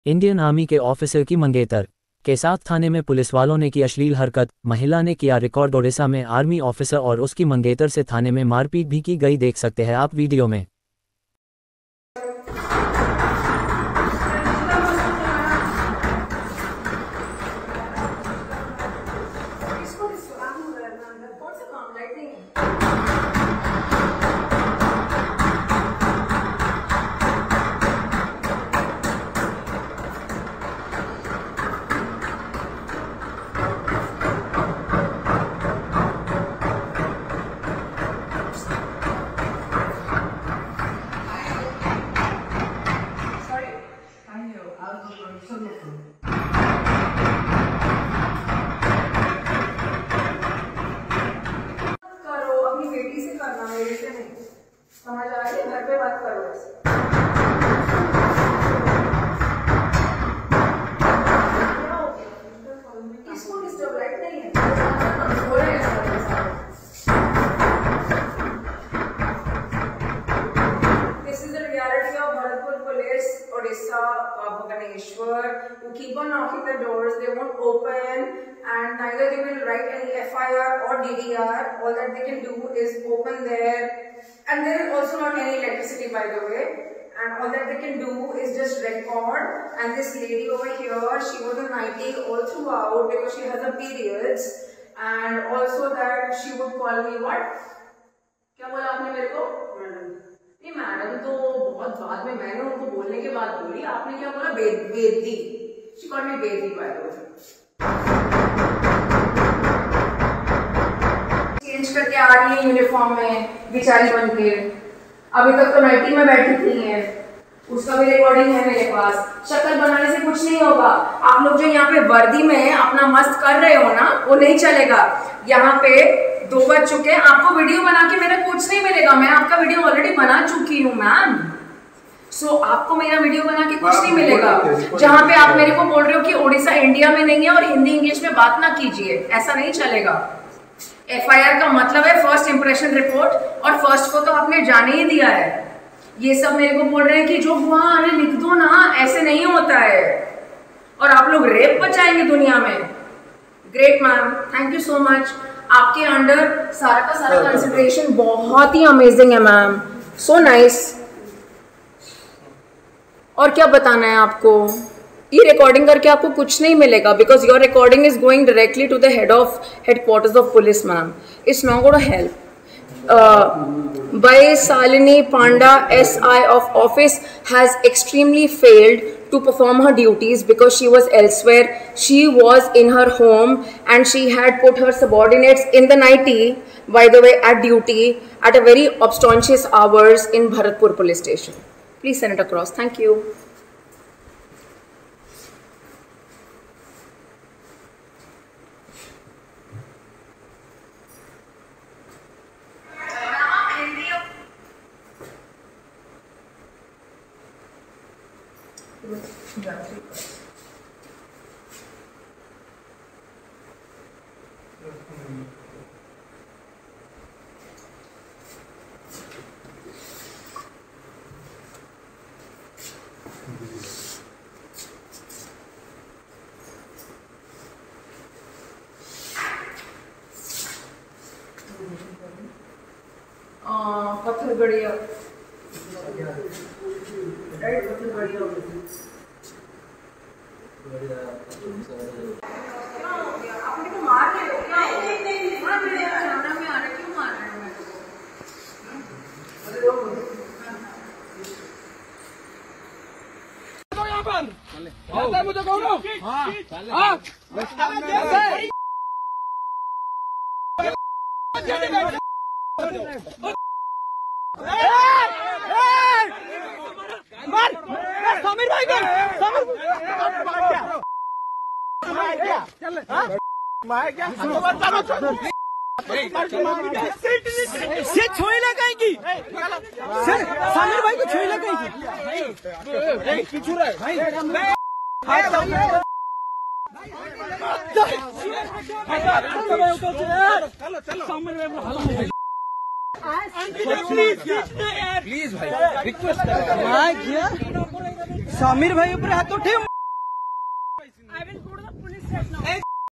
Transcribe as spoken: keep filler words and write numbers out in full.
Indian army के officer की मंगेतर के साथ थाने में पुलिस वालों ने की अश्लील हरकत, महिला ने किया रिकॉर्ड। ओडिशा में आर्मी ऑफिसर और उसकी मंगेतर से थाने में मारपीट भी की गई, देख सकते हैं आप वीडियो में। करो अपनी बेटी से करना, मेरे से नहीं। समझ आ रही है? घर पे बात करो ऐसे। इसको डिस्टर्ब राइट नहीं है। हो रहा है This is the reality of Bharatpur Police, Odisha, Bhubaneswar, who keep on knocking the doors. They won't open, and neither they will write any F I R or D D R. All that they can do is open there, and there is also not any electricity, by the way. And all that they can do is just record. And this lady over here, she was on nighty all throughout because she has her periods, and also that she would call me what? क्या बोला आपने मेरे को? नहीं madam तो बहुत बाद में, मैंने उनको बोलने के बाद बोली। आपने क्या बोला? बेद Bedi. She called me Bedi by the way। Change करके आ रही है यूनिफॉर्म में बेचारी बन के। अभी तक तो नाइटी में बैठी थी है। उसका भी रिकॉर्डिंग है मेरे पास। शक्ल बनाने से कुछ नहीं होगा। आप लोग जो यहाँ पे वर्दी में अपना मस्त कर रहे हो ना, वो नहीं चलेगा। यहाँ पे दो बज चुके हैं, आपको वीडियो बना के मेरा कुछ नहीं मिलेगा। मैं आपका वीडियो ऑलरेडी बना चुकी हूँ मैम। सो so, आपको मेरा वीडियो बना के कुछ नहीं मिलेगा। जहाँ पे आप मेरे को बोल रहे हो कि ओडिशा इंडिया में नहीं है और हिंदी इंग्लिश में बात ना कीजिए, ऐसा नहीं चलेगा। एफ आई आर का मतलब है फर्स्ट इंप्रेशन रिपोर्ट, और फर्स्ट को तो आपने जाने ही दिया है। ये सब मेरे को बोल रहे हैं कि जो हुआ अरे लिख दो ना, ऐसे नहीं होता है। और आप लोग रेप बचाएंगे दुनिया में। Great ma'am, thank you so much. आपके अंडर सारा का सारा कंसिडरेशन बहुत ही अमेजिंग है मैम, सो नाइस। और क्या बताना है आपको? ये रिकॉर्डिंग करके आपको कुछ नहीं मिलेगा, because your recording is going directly to the head of headquarters of police ma'am. It's not gonna help. By Salini Panda, S I of office, has extremely failed to perform her duties because she was elsewhere. She was in her home and she had put her subordinates in the nighty, by the way, at duty at a very obnoxious hours in Bharatpur police station. Please send it across. Thank you. पत्थर गड़िया right, पत्थर गड़िया आपने को मार रहे हो क्या? नहीं नहीं नहीं, थोड़ा मेरे कैमरा में आ रहा है, क्यों मार रहे हो? अरे तो यहाँ पर आता है मुझे कौन? हाँ हाँ मार समीर भाई को, समीर से छोइला कहीं समीर भाई को छोइला कहीं किचू रहा भाई। प्लीज भाई रिक्वेस्ट समीर भाई ऊपर हाथ उठे। I will go to the police